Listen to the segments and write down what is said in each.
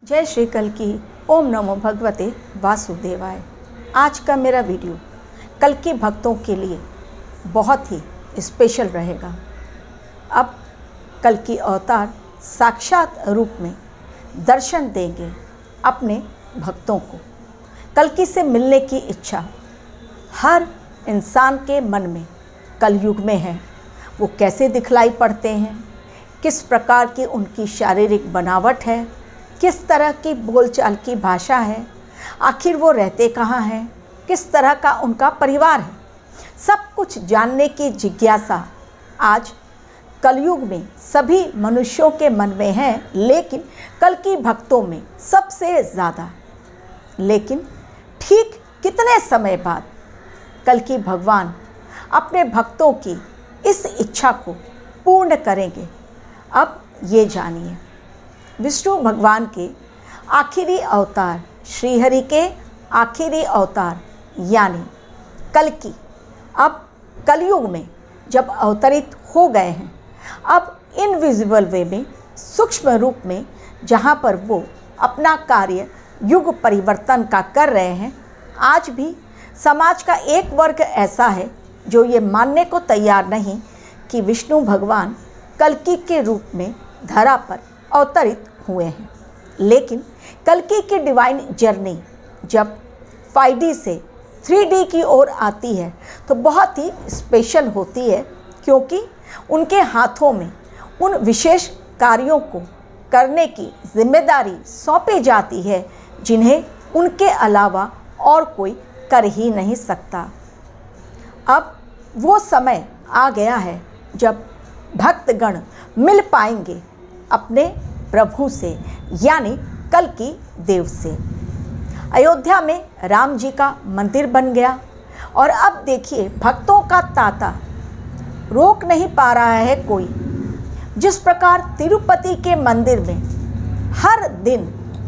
जय श्री कल्कि। ओम नमो भगवते वासुदेवाय। आज का मेरा वीडियो कल्कि भक्तों के लिए बहुत ही स्पेशल रहेगा। अब कल्कि अवतार साक्षात रूप में दर्शन देंगे अपने भक्तों को। कल्कि से मिलने की इच्छा हर इंसान के मन में कलयुग में है। वो कैसे दिखलाई पड़ते हैं, किस प्रकार की उनकी शारीरिक बनावट है, किस तरह की बोलचाल की भाषा है, आखिर वो रहते कहाँ हैं, किस तरह का उनका परिवार है, सब कुछ जानने की जिज्ञासा आज कलयुग में सभी मनुष्यों के मन में है, लेकिन कल्कि भक्तों में सबसे ज़्यादा। लेकिन ठीक कितने समय बाद कल्कि भगवान अपने भक्तों की इस इच्छा को पूर्ण करेंगे, अब ये जानिए। विष्णु भगवान के आखिरी अवतार, श्रीहरि के आखिरी अवतार यानी कल्कि अब कलयुग में जब अवतरित हो गए हैं, अब इनविजिबल वे में, सूक्ष्म रूप में, जहाँ पर वो अपना कार्य युग परिवर्तन का कर रहे हैं। आज भी समाज का एक वर्ग ऐसा है जो ये मानने को तैयार नहीं कि विष्णु भगवान कल्कि के रूप में धरा पर अवतरित हुए हैं। लेकिन कल्कि की डिवाइन जर्नी जब 5D से 3D की ओर आती है तो बहुत ही स्पेशल होती है, क्योंकि उनके हाथों में उन विशेष कार्यों को करने की जिम्मेदारी सौंपी जाती है जिन्हें उनके अलावा और कोई कर ही नहीं सकता। अब वो समय आ गया है जब भक्तगण मिल पाएंगे अपने प्रभु से यानी कल्कि देव से। अयोध्या में राम जी का मंदिर बन गया और अब देखिए भक्तों का तांता रोक नहीं पा रहा है कोई। जिस प्रकार तिरुपति के मंदिर में हर दिन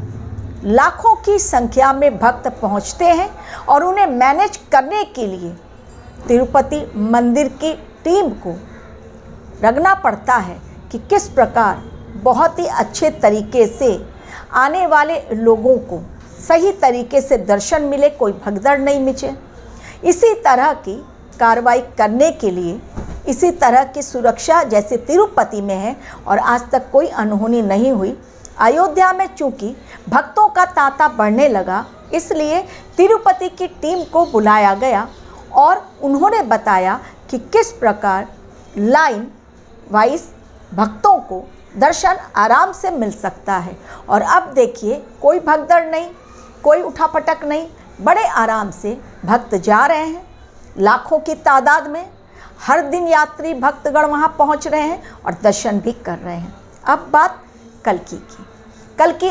लाखों की संख्या में भक्त पहुंचते हैं और उन्हें मैनेज करने के लिए तिरुपति मंदिर की टीम को रगना पड़ता है कि किस प्रकार बहुत ही अच्छे तरीके से आने वाले लोगों को सही तरीके से दर्शन मिले, कोई भगदड़ नहीं मिचे। इसी तरह की कार्रवाई करने के लिए, इसी तरह की सुरक्षा जैसे तिरुपति में है और आज तक कोई अनहोनी नहीं हुई। अयोध्या में चूँकि भक्तों का तांता बढ़ने लगा, इसलिए तिरुपति की टीम को बुलाया गया और उन्होंने बताया कि किस प्रकार लाइन वाइज भक्तों को दर्शन आराम से मिल सकता है। और अब देखिए कोई भगदड़ नहीं, कोई उठापटक नहीं, बड़े आराम से भक्त जा रहे हैं। लाखों की तादाद में हर दिन यात्री भक्तगण वहाँ पहुँच रहे हैं और दर्शन भी कर रहे हैं। अब बात कल्कि की। कल्कि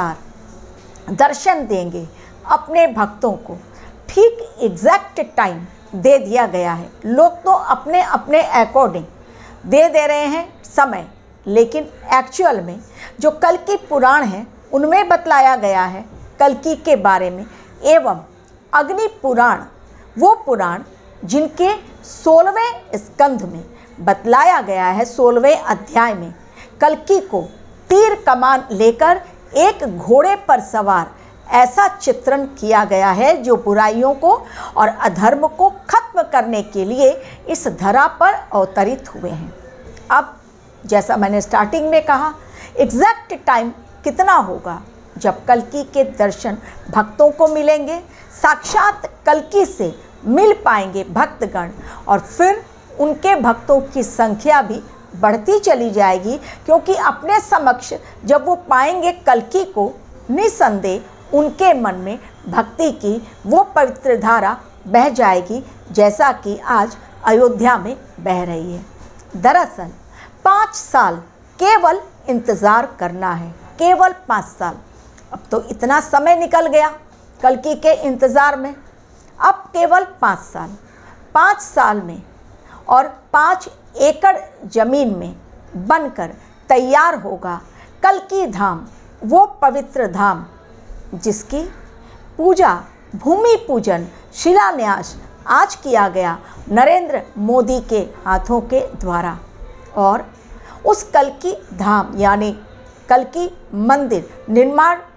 अवतार दर्शन देंगे अपने भक्तों को। ठीक एग्जैक्ट टाइम दे दिया गया है। लोग तो अपने अपने अकॉर्डिंग दे रहे हैं समय, लेकिन एक्चुअल में जो कल्कि पुराण है उनमें बतलाया गया है कल्कि के बारे में। एवं अग्नि पुराण, वो पुराण जिनके 16वें स्कंध में बतलाया गया है, 16वें अध्याय में कल्कि को तीर कमान लेकर एक घोड़े पर सवार ऐसा चित्रण किया गया है जो बुराइयों को और अधर्म को खत्म करने के लिए इस धरा पर अवतरित हुए हैं। अब जैसा मैंने स्टार्टिंग में कहा, एग्जैक्ट टाइम कितना होगा जब कल्कि के दर्शन भक्तों को मिलेंगे, साक्षात कल्कि से मिल पाएंगे भक्तगण और फिर उनके भक्तों की संख्या भी बढ़ती चली जाएगी, क्योंकि अपने समक्ष जब वो पाएंगे कल्कि को, निसंदेह उनके मन में भक्ति की वो पवित्र धारा बह जाएगी, जैसा कि आज अयोध्या में बह रही है। दरअसल 5 साल केवल इंतज़ार करना है, केवल 5 साल। अब तो इतना समय निकल गया कल्कि के इंतज़ार में, अब केवल 5 साल। 5 साल में और 5 एकड़ ज़मीन में बनकर तैयार होगा कल्कि धाम, वो पवित्र धाम जिसकी पूजा, भूमि पूजन, शिलान्यास आज किया गया नरेंद्र मोदी के हाथों के द्वारा। और उस कल्कि धाम यानी कल्कि मंदिर निर्माण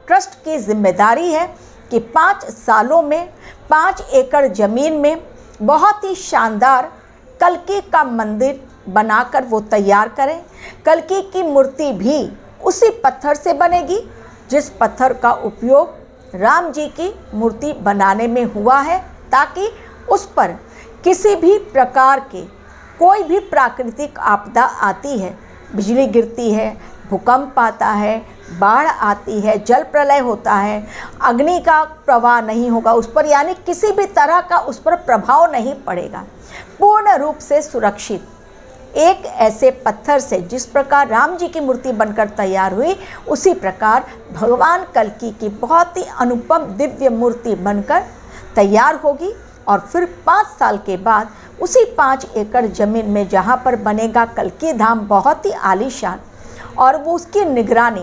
ट्रस्ट की जिम्मेदारी है कि 5 सालों में 5 एकड़ ज़मीन में बहुत ही शानदार कल्कि का मंदिर बनाकर वो तैयार करें। कल्कि की मूर्ति भी उसी पत्थर से बनेगी जिस पत्थर का उपयोग राम जी की मूर्ति बनाने में हुआ है, ताकि उस पर किसी भी प्रकार के कोई भी प्राकृतिक आपदा आती है, बिजली गिरती है, भूकंप आता है, बाढ़ आती है, जल प्रलय होता है, अग्नि का प्रवाह नहीं होगा उस पर, यानी किसी भी तरह का उस पर प्रभाव नहीं पड़ेगा। पूर्ण रूप से सुरक्षित एक ऐसे पत्थर से जिस प्रकार राम जी की मूर्ति बनकर तैयार हुई, उसी प्रकार भगवान कल्कि की बहुत ही अनुपम दिव्य मूर्ति बनकर तैयार होगी। और फिर 5 साल के बाद उसी 5 एकड़ ज़मीन में जहाँ पर बनेगा कल्कि धाम, बहुत ही आलीशान, और वो उसकी निगरानी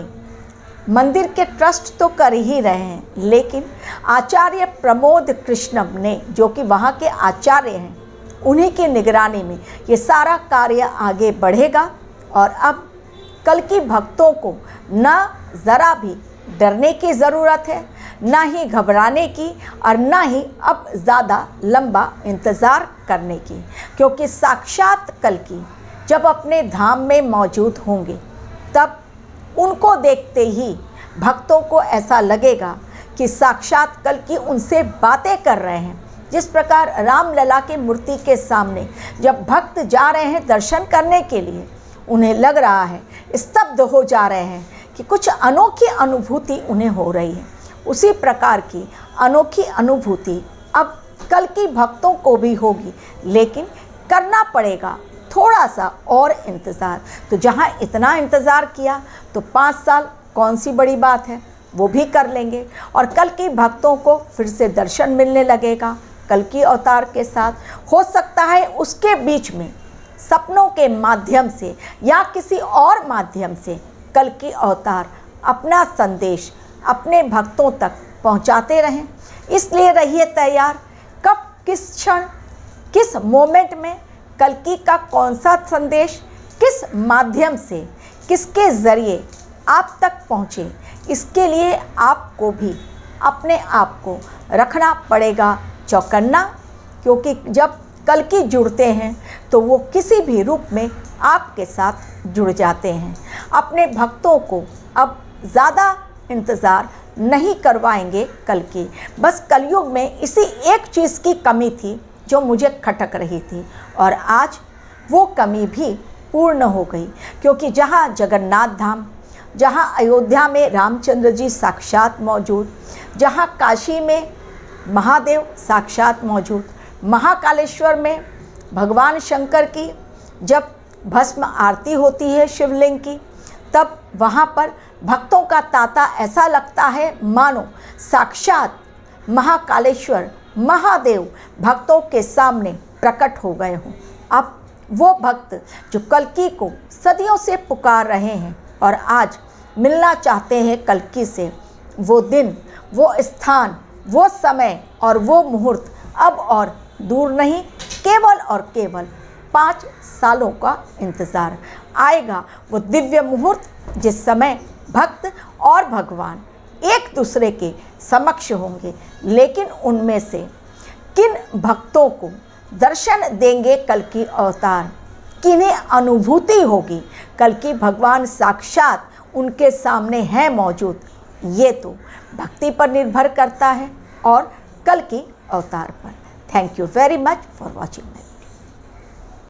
मंदिर के ट्रस्ट तो कर ही रहे हैं, लेकिन आचार्य प्रमोद कृष्णम ने, जो कि वहाँ के आचार्य हैं, उन्हीं की निगरानी में ये सारा कार्य आगे बढ़ेगा। और अब कल्कि भक्तों को ना ज़रा भी डरने की ज़रूरत है, ना ही घबराने की, और ना ही अब ज़्यादा लंबा इंतज़ार करने की, क्योंकि साक्षात कल्कि जब अपने धाम में मौजूद होंगे तब उनको देखते ही भक्तों को ऐसा लगेगा कि साक्षात कल्कि उनसे बातें कर रहे हैं। जिस प्रकार रामलला की मूर्ति के सामने जब भक्त जा रहे हैं दर्शन करने के लिए, उन्हें लग रहा है, स्तब्ध हो जा रहे हैं कि कुछ अनोखी अनुभूति उन्हें हो रही है, उसी प्रकार की अनोखी अनुभूति अब कल्कि भक्तों को भी होगी, लेकिन करना पड़ेगा थोड़ा सा और इंतज़ार। तो जहाँ इतना इंतज़ार किया तो 5 साल कौन सी बड़ी बात है, वो भी कर लेंगे। और कल्कि भक्तों को फिर से दर्शन मिलने लगेगा कल्कि अवतार के साथ। हो सकता है उसके बीच में सपनों के माध्यम से या किसी और माध्यम से कल्कि अवतार अपना संदेश अपने भक्तों तक पहुंचाते रहें। इसलिए रहिए तैयार, कब, किस क्षण, किस मोमेंट में कल्कि का कौन सा संदेश किस माध्यम से, किसके ज़रिए आप तक पहुँचे, इसके लिए आपको भी अपने आप को रखना पड़ेगा चौकन्ना। क्योंकि जब कल्कि जुड़ते हैं तो वो किसी भी रूप में आपके साथ जुड़ जाते हैं। अपने भक्तों को अब ज़्यादा इंतज़ार नहीं करवाएंगे कल्कि। बस कलयुग में इसी एक चीज़ की कमी थी जो मुझे खटक रही थी, और आज वो कमी भी पूर्ण हो गई। क्योंकि जहाँ जगन्नाथ धाम, जहाँ अयोध्या में रामचंद्र जी साक्षात मौजूद, जहाँ काशी में महादेव साक्षात मौजूद, महाकालेश्वर में भगवान शंकर की जब भस्म आरती होती है शिवलिंग की, तब वहाँ पर भक्तों का तांता ऐसा लगता है मानो साक्षात महाकालेश्वर महादेव भक्तों के सामने प्रकट हो गए हों। अब वो भक्त जो कल्कि को सदियों से पुकार रहे हैं और आज मिलना चाहते हैं कल्कि से, वो दिन, वो स्थान, वो समय और वो मुहूर्त अब और दूर नहीं, केवल और केवल 5 सालों का इंतज़ार। आएगा वो दिव्य मुहूर्त जिस समय भक्त और भगवान एक दूसरे के समक्ष होंगे। लेकिन उनमें से किन भक्तों को दर्शन देंगे कल्कि अवतार, किन्हें अनुभूति होगी कल्कि भगवान साक्षात उनके सामने हैं मौजूद, ये तो भक्ति पर निर्भर करता है और कल्कि अवतार पर। Thank you very much for watching.